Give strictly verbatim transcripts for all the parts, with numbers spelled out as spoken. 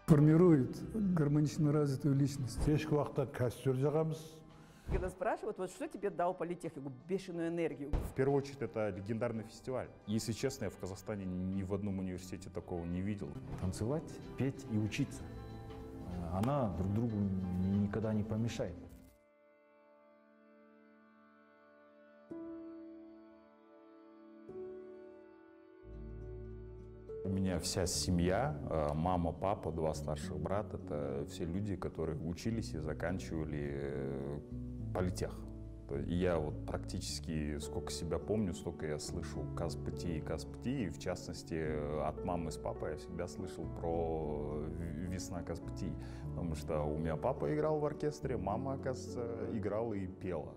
формирует гармонично развитую личность. Когда спрашивают, вот что тебе дал политех, я говорю, бешеную энергию. В первую очередь, это легендарный фестиваль. Если честно, я в Казахстане ни в одном университете такого не видел. Танцевать, петь и учиться. Она друг другу никогда не помешает. У меня вся семья, мама, папа, два старших брата, это все люди, которые учились и заканчивали политех. И я вот практически, сколько себя помню, столько я слышу Казпти и Казпти, и в частности от мамы с папой я всегда слышал про «Весна Казпти», потому что у меня папа играл в оркестре, мама, оказывается, играла и пела.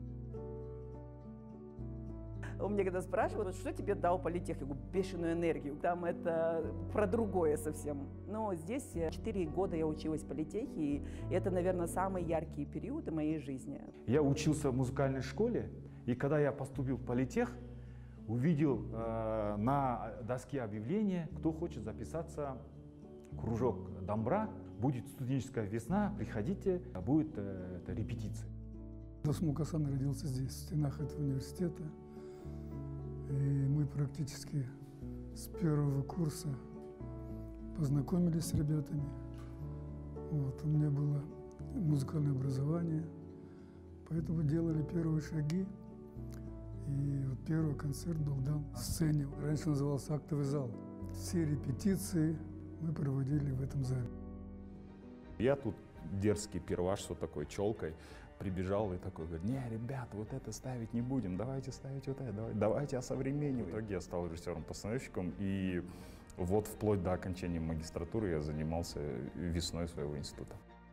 У меня когда спрашивают, вот что тебе дал политех, я говорю, бешеную энергию. Там это про другое совсем. Но здесь четыре года я училась в политехе, и это, наверное, самые яркие периоды моей жизни. Я учился в музыкальной школе, и когда я поступил в политех, увидел э, на доске объявления, кто хочет записаться в кружок дамбра. Будет студенческая весна, приходите, будет э, это, репетиция. Дос Мукасан родился здесь, в стенах этого университета. И мы практически с первого курса познакомились с ребятами. Вот, у меня было музыкальное образование, поэтому делали первые шаги. И вот первый концерт был дан в сцене. Раньше назывался актовый зал. Все репетиции мы проводили в этом зале. Я тут дерзкий перваш, с вот такой челкой, прибежал и такой говорит: не, ребят, вот это ставить не будем, давайте ставить вот это, давайте, давайте осовременивать. В итоге я стал режиссером-постановщиком, и вот вплоть до окончания магистратуры я занимался весной своего института.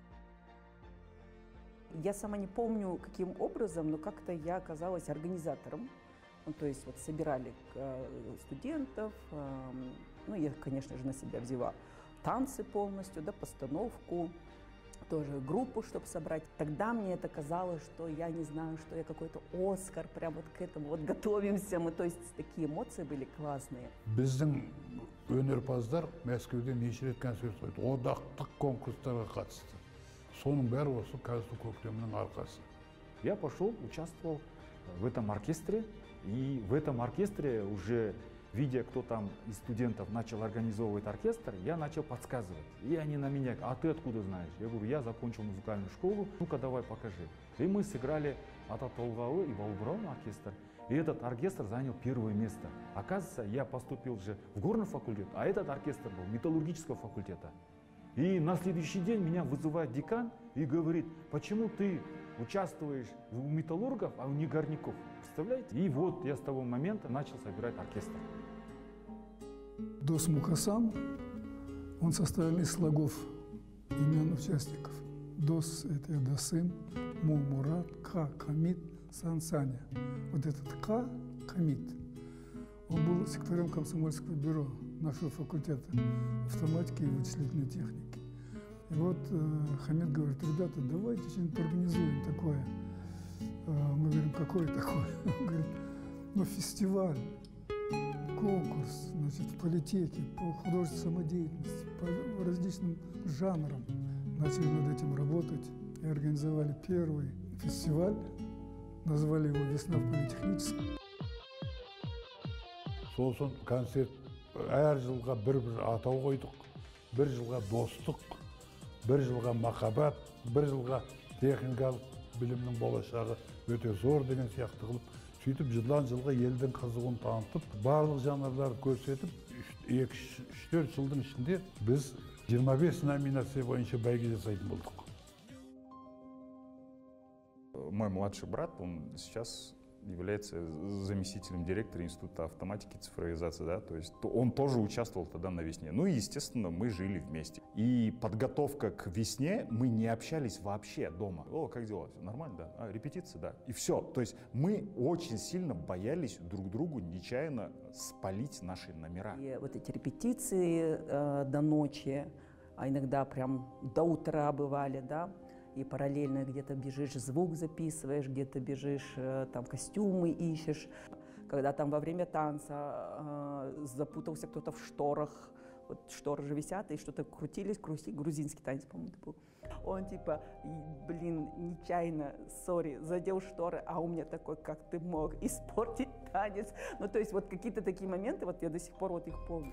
Я сама не помню, каким образом, но как-то я оказалась организатором. Ну, то есть вот собирали студентов, ну, я, конечно же, на себя взяла танцы полностью, да, постановку, тоже группу, чтобы собрать. Тогда мне это казалось, что я не знаю, что я какой-то Оскар, прям вот к этому вот готовимся. Мы, то есть такие эмоции были классные. Біздің өнерпаздар Мәскеуден неше рет концерт қойды, одақтық конкурстарға қатысты. Соның бәрі осы Казту көктемнің арқасы. Я пошел, участвовал в этом оркестре, и в этом оркестре уже, видя, кто там из студентов начал организовывать оркестр, я начал подсказывать. И они на меня: а ты откуда знаешь? Я говорю: я закончил музыкальную школу, ну-ка давай покажи. И мы сыграли Ата Толгауы и Балбраун оркестр. И этот оркестр занял первое место. Оказывается, я поступил же в горный факультет, а этот оркестр был металлургического факультета. И на следующий день меня вызывает декан и говорит: почему ты участвуешь у металлургов, а у не горняков? Представляете? И вот я с того момента начал собирать оркестр. Дос Мукасан, он составлен из слогов имен участников. Дос – это Досым, Му – Мурат, Ка – Камит, Сан – Саня. Вот этот Ка – Камит, он был секретарем комсомольского бюро нашего факультета автоматики и вычислительной техники. И вот э, Хамид говорит: ребята, давайте что-нибудь организуем такое. Э, мы говорим: какое такое? Он говорит: ну, фестиваль, конкурс, значит, в политехе, по художественной самодеятельности, по различным жанрам. Начали над этим работать и организовали первый фестиваль, назвали его «Весна в политехническом». Сосын концерт әр жылға бір-бір атау қойдық, бір жылға достық, бір жылға махаббат, бір жылға техникалық білімнің болашағы өте зор деген сияқты қылып, сөйтіп жылдан жылға елдің қызығын танытып, барлық жанрларды көрсетіп, үш-төрт жылдың ішінде біз жиырма бес номинация бойынша бәйге жасайтын болдық. Мой младший брат, он сейчас является заместителем директора Института автоматики и цифровизации, да, то есть он тоже участвовал тогда на весне. Ну и, естественно, мы жили вместе. И подготовка к весне, мы не общались вообще дома. О, как дела? Все нормально, да? А, репетиция, да. И все. То есть мы очень сильно боялись друг другу нечаянно спалить наши номера. И вот эти репетиции э, до ночи, а иногда прям до утра бывали, да. И параллельно где-то бежишь, звук записываешь, где-то бежишь, там костюмы ищешь. Когда там во время танца э, запутался кто-то в шторах, вот шторы же висят, и что-то крутились, крутились, грузинский танец, по-моему, это был. Он типа, блин, нечаянно, сори, задел шторы, а у меня такой, как ты мог испортить танец. Ну, то есть вот какие-то такие моменты, вот я до сих пор вот их помню.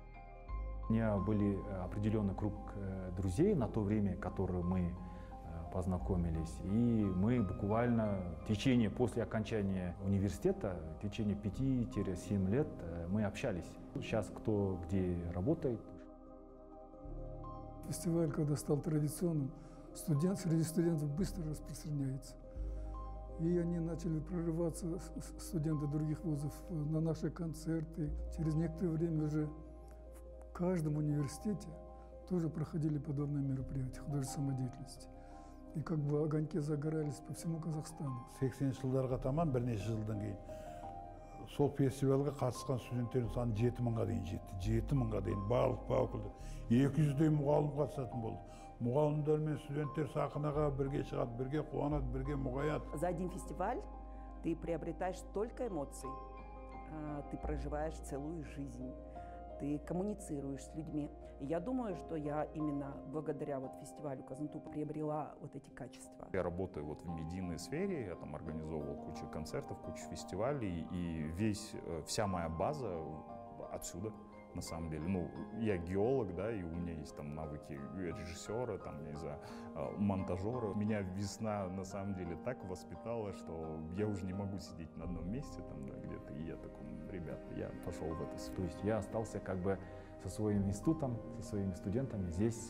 У меня были определенный круг друзей на то время, которые мы познакомились. И мы буквально в течение, после окончания университета, в течение пяти-семи лет мы общались. Сейчас кто где работает. Фестиваль, когда стал традиционным, студент, среди студентов быстро распространяется. И они начали прорываться, студенты других вузов, на наши концерты. Через некоторое время уже в каждом университете тоже проходили подобные мероприятия художественной самодеятельности. И как бы огоньки загорались по всему Казахстану. сексенінші жылдарға таман бірнеше жылдан кейін сол фестивальға қатысқан студенттердің саны жеті мыңға дейін жетті. жеті мыңға дейін барлық өкілдер. екі жүздей мұғалім қатысатын болды. Мұғалімдер мен студенттер сахнаға бірге шығады, бірге қуанады, бірге мұғаяды. За один фестиваль ты приобретаешь столько эмоций, ты проживаешь целую жизнь, ты коммуницируешь с людьми. И я думаю, что я именно благодаря вот фестивалю Казанту приобрела вот эти качества. Я работаю вот в медийной сфере, я там организовывал кучу концертов, кучу фестивалей, и весь, вся моя база отсюда, на самом деле. Ну, я геолог, да, и у меня есть там навыки режиссера, там, не знаю, монтажера. Меня весна, на самом деле, так воспитала, что я уже не могу сидеть на одном месте, там, да, где-то, и я такой, ребята, я пошел в эту сферу. То есть я остался как бы со своим институтом, со своими студентами здесь,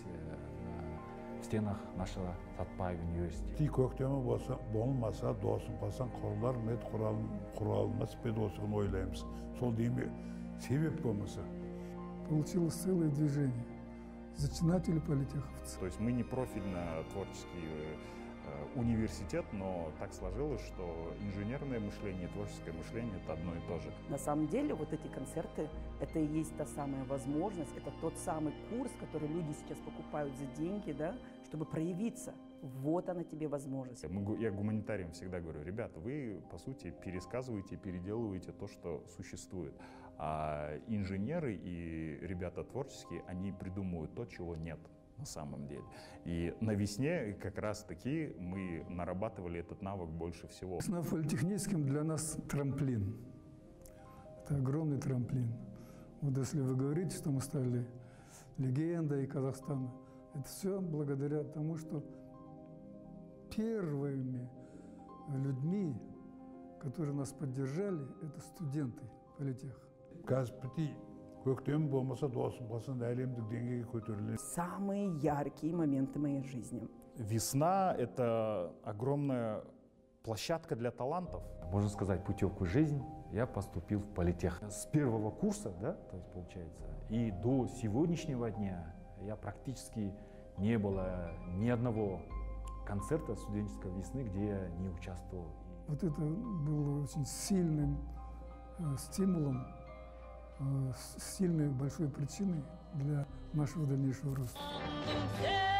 в стенах нашего Сатпаев университета. Ти көктемі болса, болмаса, досым қалсан, құралар мед құралмас бед осыған ойлаймыз. Сол дейме себеп болмаса. Получилось целое движение. Зачинатели политеховцы. То есть мы не профильно-творческий университет, но так сложилось, что инженерное мышление и творческое мышление – это одно и то же. На самом деле вот эти концерты – это и есть та самая возможность, это тот самый курс, который люди сейчас покупают за деньги, да, чтобы проявиться. Вот она тебе возможность. Я гуманитариям всегда говорю, ребята, вы, по сути, пересказываете, переделываете то, что существует. А инженеры и ребята творческие, они придумывают то, чего нет на самом деле. И на весне как раз-таки мы нарабатывали этот навык больше всего. Весна в политехническом для нас трамплин. Это огромный трамплин. Вот если вы говорите, что мы стали легендой Казахстана, это все благодаря тому, что первыми людьми, которые нас поддержали, это студенты политеха. Самые яркие моменты моей жизни. Весна – это огромная площадка для талантов. Можно сказать, путевку в жизнь. Я поступил в политех. С первого курса, да, то есть получается, и до сегодняшнего дня я практически не было ни одного концерта студенческой весны, где я не участвовал. Вот это было очень сильным э, стимулом, э, сильной большой причиной для нашего дальнейшего роста.